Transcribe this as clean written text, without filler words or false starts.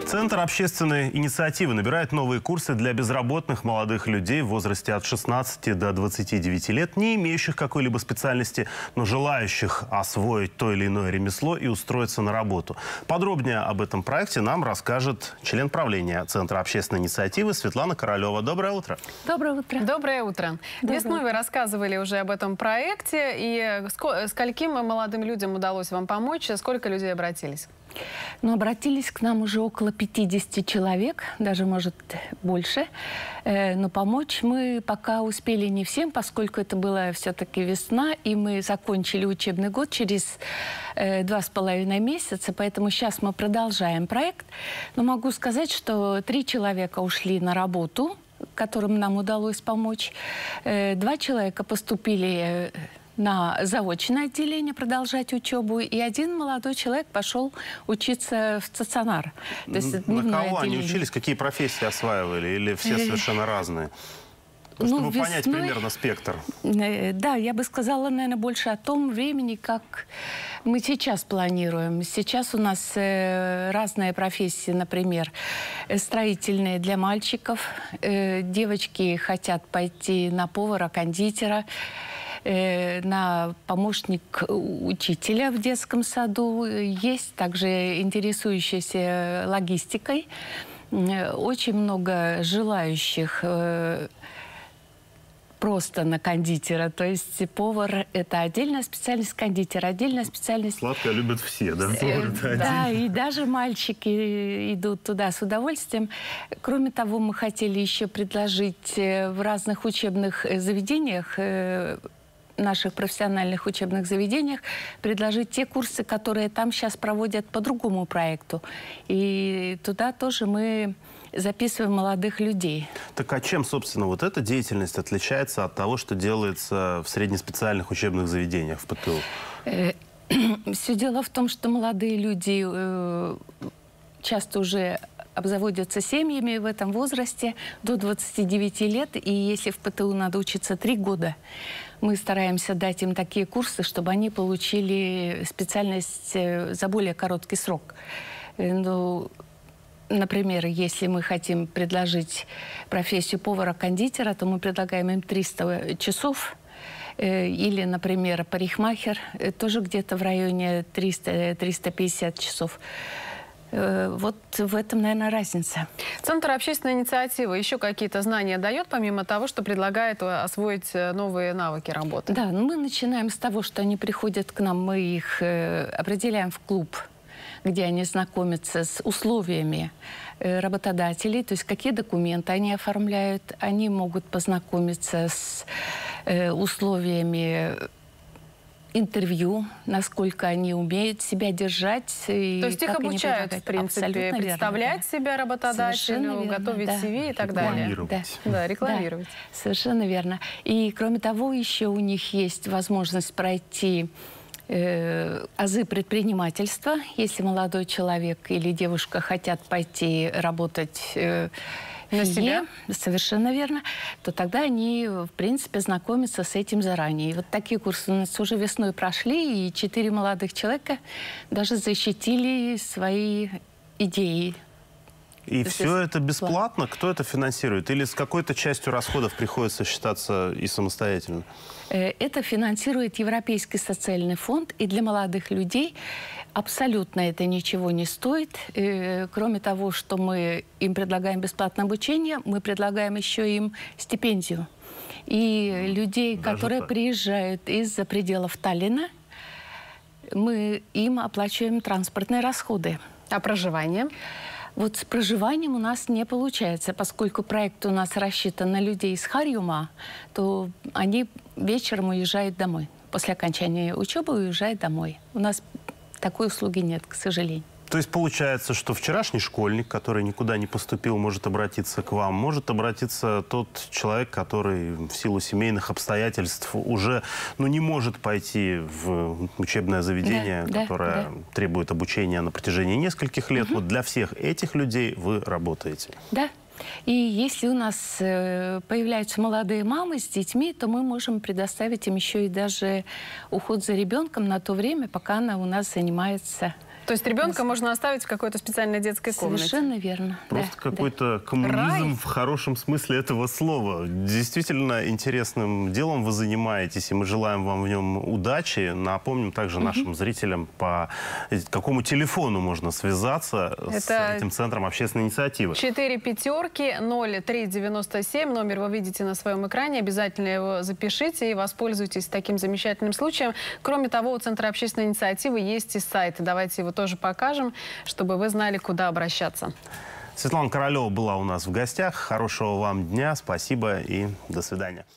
Центр общественной инициативы набирает новые курсы для безработных молодых людей в возрасте от 16 до 29 лет, не имеющих какой-либо специальности, но желающих освоить то или иное ремесло и устроиться на работу. Подробнее об этом проекте нам расскажет член правления Центра общественной инициативы Светлана Королева. Доброе утро. Доброе утро. Доброе утро. Весной вы рассказывали уже об этом проекте. И скольким молодым людям удалось вам помочь? Сколько людей обратились? Ну, обратились к нам уже около 50 человек, даже, может, больше. Но помочь мы пока успели не всем, поскольку это была все-таки весна, и мы закончили учебный год через 2,5 месяца, поэтому сейчас мы продолжаем проект. Но могу сказать, что 3 человека ушли на работу, которым нам удалось помочь. 2 человека поступили на заочное отделение продолжать учебу, и 1 молодой человек пошел учиться в стационар. То есть на кого они учились? Какие профессии осваивали? Или все совершенно разные? Чтобы понять примерно спектр. Да, я бы сказала, наверное, больше о том времени, как мы сейчас планируем. Сейчас у нас разные профессии, например, строительные для мальчиков. Девочки хотят пойти на повара, кондитера, на помощник учителя в детском саду. Есть также интересующиеся логистикой. Очень много желающих просто на кондитера. То есть повар – это отдельная специальность, кондитер – отдельная специальность. Сладкое любят все, да? Да, и даже мальчики идут туда с удовольствием. Кроме того, мы хотели еще предложить в разных учебных заведениях, наших профессиональных учебных заведениях, предложить те курсы, которые там сейчас проводят по другому проекту. И туда тоже мы записываем молодых людей. Так а чем, собственно, вот эта деятельность отличается от того, что делается в среднеспециальных учебных заведениях в ПТУ? Все дело в том, что молодые люди часто уже обзаводятся семьями в этом возрасте до 29 лет. И если в ПТУ надо учиться 3 года, мы стараемся дать им такие курсы, чтобы они получили специальность за более короткий срок. Ну, например, если мы хотим предложить профессию повара-кондитера, то мы предлагаем им 300 часов. Или, например, парикмахер, тоже где-то в районе 300-350 часов. Вот в этом, наверное, разница. Центр общественной инициативы еще какие-то знания дает, помимо того, что предлагает освоить новые навыки работы? Да, мы начинаем с того, что они приходят к нам, мы их определяем в клуб, где они знакомятся с условиями работодателей, то есть какие документы они оформляют. Они могут познакомиться с условиями интервью, насколько они умеют себя держать. То есть их обучают, в принципе, представлять себя работодателю, готовить CV и так далее. Да, рекламировать. Да, совершенно верно. И, кроме того, еще у них есть возможность пройти азы предпринимательства. Если молодой человек или девушка хотят пойти работать на себя, совершенно верно, то тогда они, в принципе, знакомятся с этим заранее. И вот такие курсы у нас уже весной прошли, и 4 молодых человека даже защитили свои идеи. И все это бесплатно? Кто это финансирует? Или с какой-то частью расходов приходится считаться и самостоятельно? Это финансирует Европейский социальный фонд, и для молодых людей абсолютно это ничего не стоит. Кроме того, что мы им предлагаем бесплатное обучение, мы предлагаем еще им стипендию. И людей, которые приезжают из-за пределов Таллина, мы им оплачиваем транспортные расходы. А проживание? Вот с проживанием у нас не получается, поскольку проект у нас рассчитан на людей из Харьюма, то они вечером уезжают домой. После окончания учебы уезжают домой. У нас такой услуги нет, к сожалению. То есть получается, что вчерашний школьник, который никуда не поступил, может обратиться к вам, может обратиться тот человек, который в силу семейных обстоятельств уже не может пойти в учебное заведение, которое требует обучения на протяжении нескольких лет. Вот для всех этих людей вы работаете. Да. И если у нас появляются молодые мамы с детьми, то мы можем предоставить им еще и даже уход за ребенком на то время, пока она у нас занимается То есть ребенка можно оставить в какой-то специальной детской комнате? Совершенно верно. Просто да, какой-то коммунизм Рай. в хорошем смысле этого слова. Действительно интересным делом вы занимаетесь, и мы желаем вам в нем удачи. Напомним также нашим зрителям, по какому телефону можно связаться с этим центром общественной инициативы. 4 пятерки 0397. Номер вы видите на своем экране. Обязательно его запишите и воспользуйтесь таким замечательным случаем. Кроме того, у Центра общественной инициативы есть и сайт. Давайте его тоже покажем, чтобы вы знали, куда обращаться. Светлана Королева была у нас в гостях. Хорошего вам дня, спасибо и до свидания.